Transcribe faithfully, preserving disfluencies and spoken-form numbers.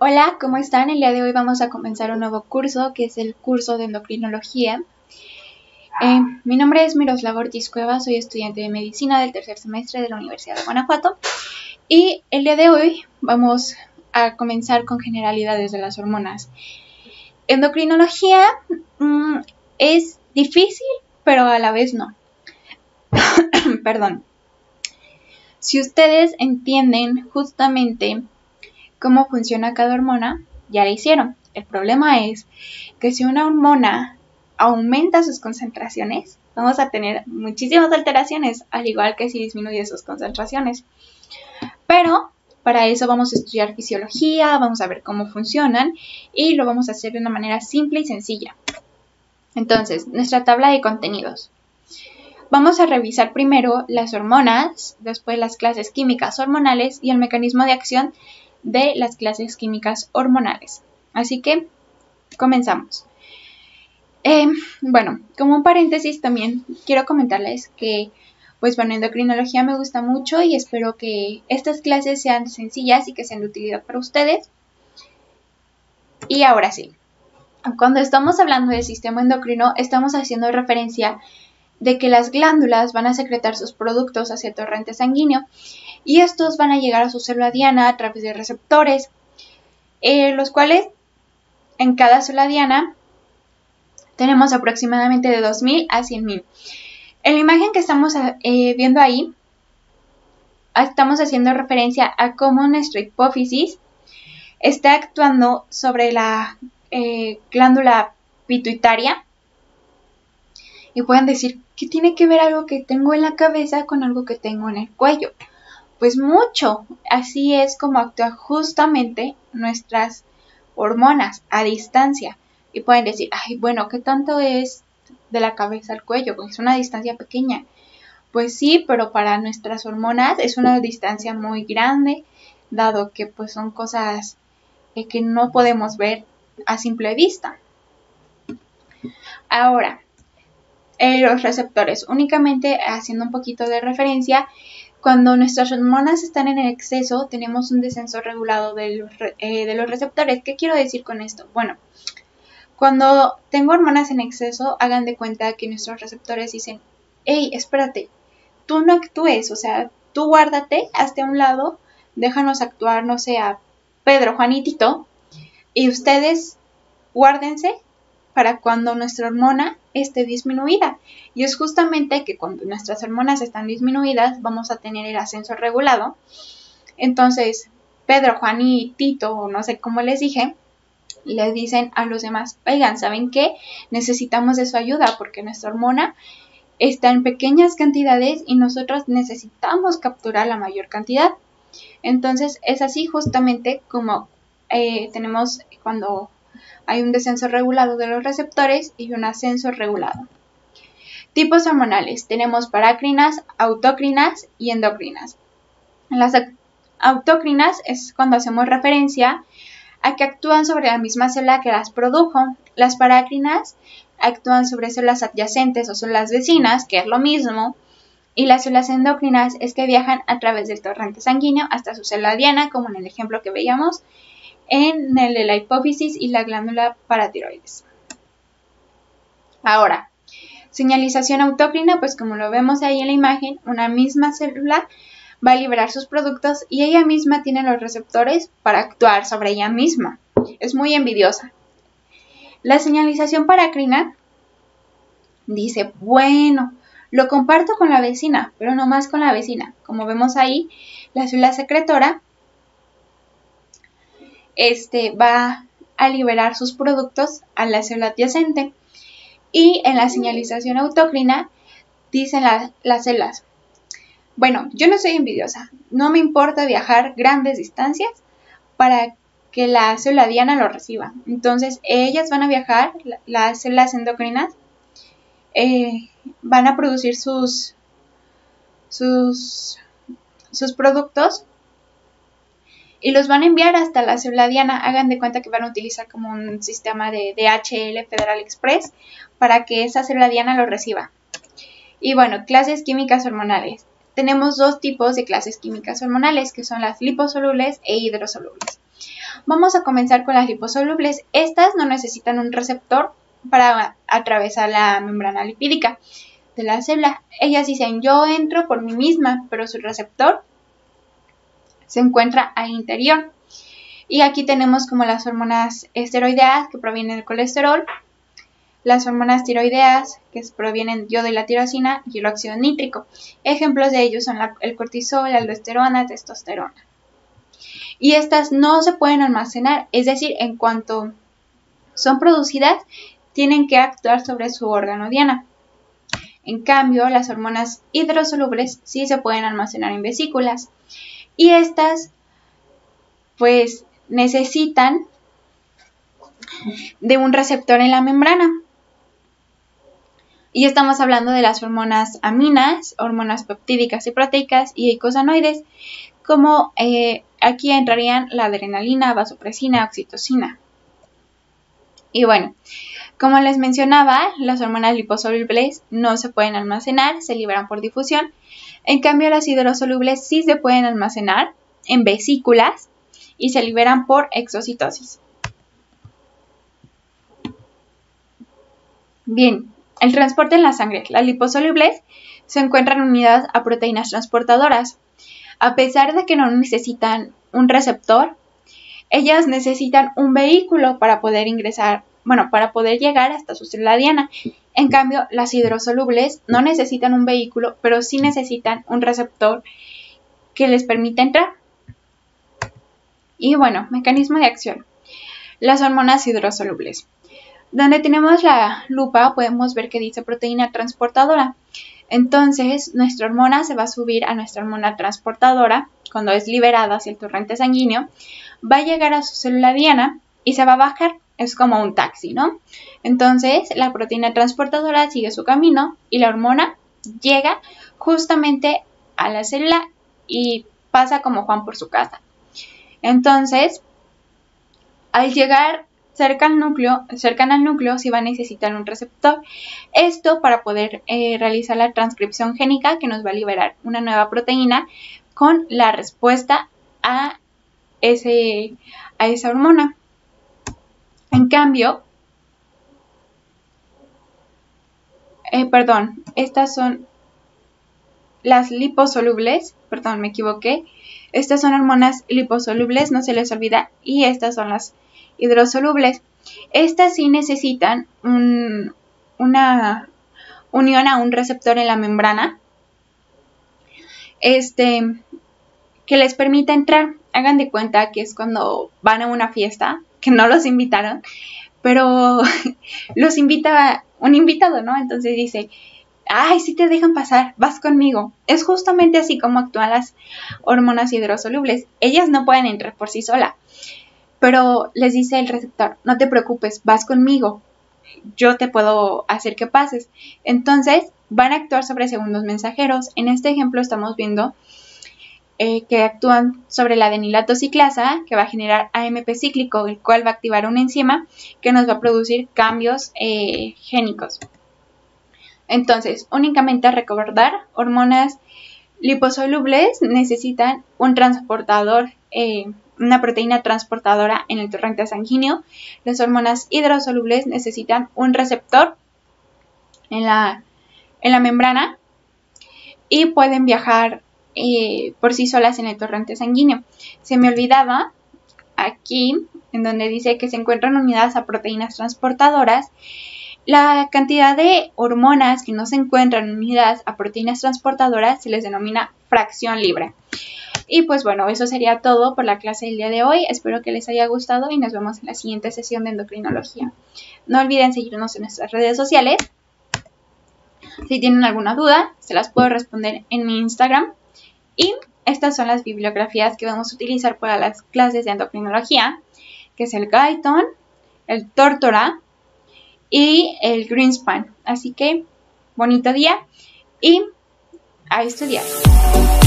Hola, ¿cómo están? El día de hoy vamos a comenzar un nuevo curso, que es el curso de endocrinología. Eh, mi nombre es Miroslava Ortiz Cuevas, soy estudiante de medicina del tercer semestre de la Universidad de Guanajuato. Y el día de hoy vamos a comenzar con generalidades de las hormonas. Endocrinología mmm, es difícil, pero a la vez no. Perdón. Si ustedes entienden justamente cómo funciona cada hormona, ya la hicieron. El problema es que si una hormona aumenta sus concentraciones, vamos a tener muchísimas alteraciones, al igual que si disminuye sus concentraciones. Pero para eso vamos a estudiar fisiología, vamos a ver cómo funcionan y lo vamos a hacer de una manera simple y sencilla. Entonces, nuestra tabla de contenidos. Vamos a revisar primero las hormonas, después las clases químicas hormonales y el mecanismo de acción de las clases químicas hormonales. Así que comenzamos. Eh, bueno, como un paréntesis también quiero comentarles que, pues bueno, endocrinología me gusta mucho y espero que estas clases sean sencillas y que sean de utilidad para ustedes. Y ahora sí, cuando estamos hablando del sistema endocrino, estamos haciendo referencia de que las glándulas van a secretar sus productos hacia el torrente sanguíneo y estos van a llegar a su célula diana a través de receptores, eh, los cuales en cada célula diana tenemos aproximadamente de dos mil a cien mil. En la imagen que estamos eh, viendo ahí, estamos haciendo referencia a cómo nuestra hipófisis está actuando sobre la eh, glándula pituitaria. Y pueden decir, ¿qué tiene que ver algo que tengo en la cabeza con algo que tengo en el cuello? Pues mucho. Así es como actúan justamente nuestras hormonas a distancia. Y pueden decir, ay, bueno, ¿qué tanto es de la cabeza al cuello? Pues es una distancia pequeña. Pues sí, pero para nuestras hormonas es una distancia muy grande, dado que pues son cosas eh, que no podemos ver a simple vista. Ahora, Eh, los receptores, únicamente haciendo un poquito de referencia, cuando nuestras hormonas están en exceso, tenemos un descenso regulado de los, eh, de los receptores. ¿Qué quiero decir con esto? Bueno, cuando tengo hormonas en exceso, hagan de cuenta que nuestros receptores dicen, hey, espérate, tú no actúes, o sea, tú guárdate, hazte a un lado, déjanos actuar, no sé, a Pedro, Juan y Tito, y ustedes guárdense para cuando nuestra hormona esté disminuida. Y es justamente que cuando nuestras hormonas están disminuidas vamos a tener el ascenso regulado. Entonces, Pedro, Juan y Tito, o no sé cómo les dije, les dicen a los demás, oigan, ¿saben qué? Necesitamos de su ayuda porque nuestra hormona está en pequeñas cantidades y nosotros necesitamos capturar la mayor cantidad. Entonces, es así justamente como eh, tenemos cuando hay un descenso regulado de los receptores y un ascenso regulado. Tipos hormonales. Tenemos parácrinas, autócrinas y endocrinas. Las autócrinas es cuando hacemos referencia a que actúan sobre la misma célula que las produjo. Las parácrinas actúan sobre células adyacentes o células vecinas, que es lo mismo. Y las células endocrinas es que viajan a través del torrente sanguíneo hasta su célula diana, como en el ejemplo que veíamos en el de la hipófisis y la glándula paratiroides. Ahora, señalización autócrina, pues como lo vemos ahí en la imagen, una misma célula va a liberar sus productos y ella misma tiene los receptores para actuar sobre ella misma. Es muy envidiosa. La señalización parácrina dice, bueno, lo comparto con la vecina, pero no más con la vecina. Como vemos ahí, la célula secretora Este, va a liberar sus productos a la célula adyacente. Y en la señalización autócrina dicen la, las células, bueno, yo no soy envidiosa, no me importa viajar grandes distancias para que la célula diana lo reciba. Entonces ellas van a viajar, las células endocrinas eh, van a producir sus, sus, sus productos y los van a enviar hasta la célula diana. Hagan de cuenta que van a utilizar como un sistema de D H L Federal Express para que esa célula diana lo reciba. Y bueno, clases químicas hormonales. Tenemos dos tipos de clases químicas hormonales, que son las liposolubles e hidrosolubles. Vamos a comenzar con las liposolubles. Estas no necesitan un receptor para atravesar la membrana lipídica de la célula. Ellas dicen, yo entro por mí misma, pero su receptor se encuentra al interior. Y aquí tenemos como las hormonas esteroideas que provienen del colesterol, las hormonas tiroideas que provienen del yodo y la tirosina y el óxido nítrico. Ejemplos de ellos son la, el cortisol, la aldosterona, testosterona. Y estas no se pueden almacenar, es decir, en cuanto son producidas, tienen que actuar sobre su órgano diana. En cambio, las hormonas hidrosolubles sí se pueden almacenar en vesículas. Y estas, pues, necesitan de un receptor en la membrana. Y estamos hablando de las hormonas aminas, hormonas peptídicas y proteicas y eicosanoides, como eh, aquí entrarían la adrenalina, vasopresina, oxitocina. Y bueno, como les mencionaba, las hormonas liposolubles no se pueden almacenar, se liberan por difusión. En cambio, las hidrosolubles sí se pueden almacenar en vesículas y se liberan por exocitosis. Bien, el transporte en la sangre. Las liposolubles se encuentran unidas a proteínas transportadoras. A pesar de que no necesitan un receptor, ellas necesitan un vehículo para poder ingresar, bueno, para poder llegar hasta su célula diana. En cambio, las hidrosolubles no necesitan un vehículo, pero sí necesitan un receptor que les permita entrar. Y bueno, mecanismo de acción. Las hormonas hidrosolubles. Donde tenemos la lupa podemos ver que dice proteína transportadora. Entonces, nuestra hormona se va a subir a nuestra hormona transportadora cuando es liberada hacia el torrente sanguíneo, va a llegar a su célula diana y se va a bajar. Es como un taxi, ¿no? Entonces, la proteína transportadora sigue su camino y la hormona llega justamente a la célula y pasa como Juan por su casa. Entonces, al llegar cerca al núcleo, cercana al núcleo, sí va a necesitar un receptor. Esto para poder eh, realizar la transcripción génica que nos va a liberar una nueva proteína con la respuesta a, ese, a esa hormona. En cambio, eh, perdón, estas son las liposolubles, perdón, me equivoqué. Estas son hormonas liposolubles, no se les olvida, y estas son las hidrosolubles. Estas sí necesitan un, una unión a un receptor en la membrana este, que les permita entrar. Hagan de cuenta que es cuando van a una fiesta, que no los invitaron, pero los invita un invitado, ¿no? Entonces dice, ay, sí te dejan pasar, vas conmigo. Es justamente así como actúan las hormonas hidrosolubles. Ellas no pueden entrar por sí solas, pero les dice el receptor, no te preocupes, vas conmigo, yo te puedo hacer que pases. Entonces van a actuar sobre segundos mensajeros. En este ejemplo estamos viendo eh, que actúan sobre la adenilato ciclasa, que va a generar A M P cíclico, el cual va a activar una enzima que nos va a producir cambios eh, génicos. Entonces, únicamente a recordar, hormonas liposolubles necesitan un transportador, eh, una proteína transportadora en el torrente sanguíneo. Las hormonas hidrosolubles necesitan un receptor en la, en la membrana y pueden viajar eh, por sí solas en el torrente sanguíneo. Se me olvidaba aquí, en donde dice que se encuentran unidas a proteínas transportadoras, la cantidad de hormonas que no se encuentran unidas a proteínas transportadoras se les denomina fracción libre. Y pues bueno, eso sería todo por la clase del día de hoy. Espero que les haya gustado y nos vemos en la siguiente sesión de endocrinología. No olviden seguirnos en nuestras redes sociales. Si tienen alguna duda, se las puedo responder en mi Instagram. Y estas son las bibliografías que vamos a utilizar para las clases de endocrinología, que es el Guyton, el Tórtora y el Greenspan. Así que, bonito día y a estudiar.